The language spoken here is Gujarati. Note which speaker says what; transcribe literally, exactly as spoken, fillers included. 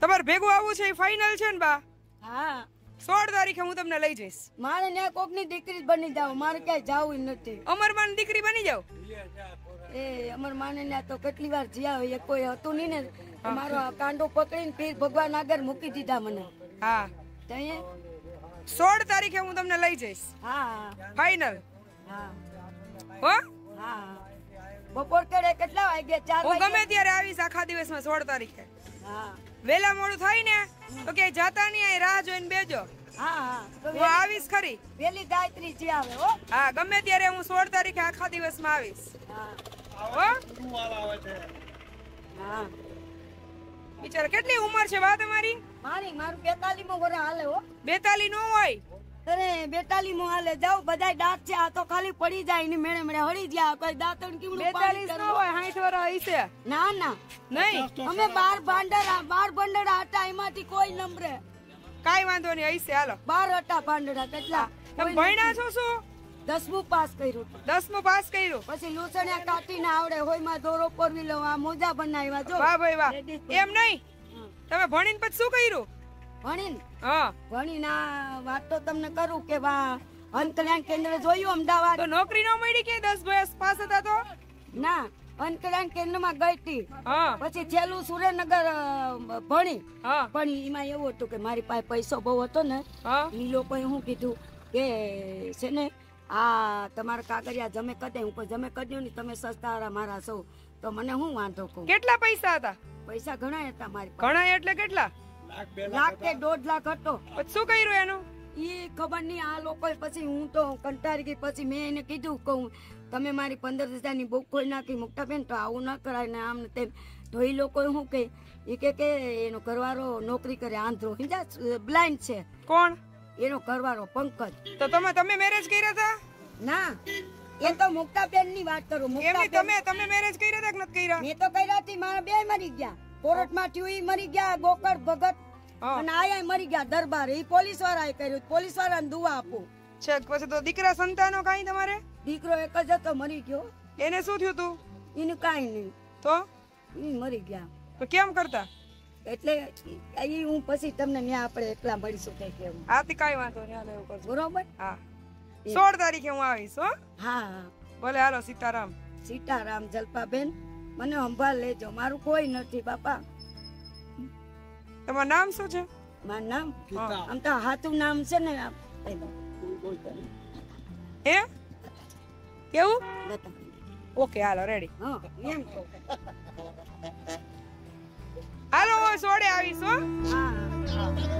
Speaker 1: તમારે ભેગું આવવું છે એ ફાઇનલ છે ને બા?
Speaker 2: હા
Speaker 1: સોળ તારીખે હું તમને લઈ જઈશ.
Speaker 2: મારે ને કોકની દીકરી જ બની જાવ, મારે ક્યાંય જાવું નથી.
Speaker 1: અમરમાન દીકરી બની જાવ?
Speaker 2: એ અમર માને ને તો કેટલી વાર જ્યાં હોય, કોઈ હતું નહીં ને મારો કાંડો પકડીને પીર ભગવાન આગળ મૂકી દીધા મને.
Speaker 1: હા
Speaker 2: તઈએ
Speaker 1: સોળ તારીખે હું તમને લઈ જઈશ.
Speaker 2: હા
Speaker 1: ફાઇનલ.
Speaker 2: હા
Speaker 1: હો
Speaker 2: હા બપોર કેડે કેટલા વાગે? ચાર
Speaker 1: હું
Speaker 2: વાગે.
Speaker 1: ગમે ત્યારે આવીશ આખા દિવસમાં સોળ તારીખે.
Speaker 2: હા
Speaker 1: વેલા મોડું થાય ને તો કે જાતા નહીં, અહીં રાહ જોઈને બેજો.
Speaker 2: હા હા તો
Speaker 1: હું આવીશ ખરી.
Speaker 2: વેલી ગાયત્રી જી આવે હો.
Speaker 1: હા ગમે ત્યારે હું સોળ તારીખે આખા દિવસમાં આવીશ.
Speaker 2: હા
Speaker 1: હો
Speaker 2: હા
Speaker 1: બિચારા કેટલી ઉંમર છે બા તમારી?
Speaker 2: મારી મારું બેતાલીસ માં વરસ હાલે હો.
Speaker 1: બેતાલી નો હોય?
Speaker 2: અરે બેતાલીસ માં હાલે જાવ, બધાય દાંત છે, આ તો ખાલી પડી જાય ને મેળે મેળે હળી ગયા. કોઈ દાંતણ કેવડું
Speaker 1: બેતાલીસ નો હોય, સાઠ વર્ષ હશે.
Speaker 2: ના ના
Speaker 1: નહીં
Speaker 2: અમે બાર ભાંડરા બાર ભાંડરા હતા, એમાંથી કોઈ નંબરે
Speaker 1: કાઈ વાંધો નહીં, હશે. હાલો
Speaker 2: બાર હતા ભાંડરા. કેટલા
Speaker 1: તમે ભણ્યા છો? શું
Speaker 2: દસમું પાસ કર્યું હતું.
Speaker 1: દસમું પાસ કર્યું?
Speaker 2: પછી લૂસણિયા કાઢીને આવડે, હોય માં દોરો પરવી લો, આ મોજા બનાવ્યા. જો
Speaker 1: વાહ ભાઈ વાહ. એમ નહીં, તમે ભણીને પછી શું કર્યું?
Speaker 2: ભણીને
Speaker 1: હા
Speaker 2: ભણીને આ વાત તો તમને કરું કે વા અંતકલ્યાણ કેન્દ્ર જોયું અમદાવાદ.
Speaker 1: તો નોકરી ન મળી કે દસ વર્ષ પાસ હતા તો?
Speaker 2: ના અંતકલ્યાણ કેન્દ્ર માં ગઈ હતી.
Speaker 1: હા
Speaker 2: પછી છેલ્લું સુરેન્દ્રનગર અ, ભણી
Speaker 1: હા
Speaker 2: પણ એમાં એવું હતું કે મારી પાસે પૈસો બહુ હતો ને,
Speaker 1: હા
Speaker 2: એ લોકોએ શું કીધું કે છે ને આ તમારા કાગળિયા જમે કદે. હું કોઈ જમે કદ્યું ને, તમે સસ્તા મારા સૌ, તો મને શું વાંધો કહું.
Speaker 1: કેટલા પૈસા હતા?
Speaker 2: પૈસા ઘણા હતા મારી પાસે.
Speaker 1: ઘણા એટલે કેટલા?
Speaker 2: લાખ કે દોઢ લાખ હતો.
Speaker 1: પછી શું કર્યું એનું?
Speaker 2: એ ખબર નહીં આ લોકો. પછી હું તો કંટાળી ગઈ. પછી મેં એને કીધું કહું તમે મારી પંદર હજાર ની બુક ખોલી નાખી મુકતા બેન, તો આવું ના કરાય ને આમ ને તેમ. તો એ લોકો શું કે એ કે કે એનો ઘરવાળો નોકરી કરે આંધ્રો, બ્લાઇન્ડ છે.
Speaker 1: કોણ?
Speaker 2: એનો ઘરવાળો પંકજ.
Speaker 1: તો તમે તમે મેરેજ કર્યા હતા?
Speaker 2: ના એ તો મુક્તાબેન ની વાત કરું.
Speaker 1: એમની તમે તમે મેરેજ કર્યા હતા કે નથી કર્યા?
Speaker 2: મેં તો કર્યા હતી, મારા બે મરી ગયા. કોર્ટ માં થયું મરી ગયા, ગોકળ ભગત અને આયા મરી ગયા દરબાર. એ પોલીસ વાળાએ કર્યું, પોલીસ વાળાને દુઆ આપું
Speaker 1: છે. પછી તો દીકરા સંતાનો કાઈ તમારે?
Speaker 2: દીકરો એક જ હતો, મરી ગયો.
Speaker 1: એને શું થયું તું?
Speaker 2: એનું કાઈ નહીં,
Speaker 1: તો
Speaker 2: એ મરી ગયા.
Speaker 1: તો કેમ કરતા?
Speaker 2: એટલે એ હું પછી તમને ન્યા આપણે એકલા મળીશું કઈ કેવું.
Speaker 1: આથી કાઈ વાંધો નહીં, હાલો એવું કરજો.
Speaker 2: બરોબર.
Speaker 1: હા સોળ તારીખે હું આવીશ. હો
Speaker 2: હા
Speaker 1: ભલે. હાલો સીતારામ.
Speaker 2: સીતારામ. જલપાબેન મને સંભાળ લેજો, મારું કોઈ નથી બાપા.
Speaker 1: તમારું નામ શું છે?
Speaker 2: મારું નામ આમ તો હાથું નામ છે ને
Speaker 1: હે કેવું?
Speaker 2: લતા.
Speaker 1: ઓકે હાલો રેડી.
Speaker 2: હા એમ કહું.
Speaker 1: હાલો હું સોળે આવીશ. હો
Speaker 2: હા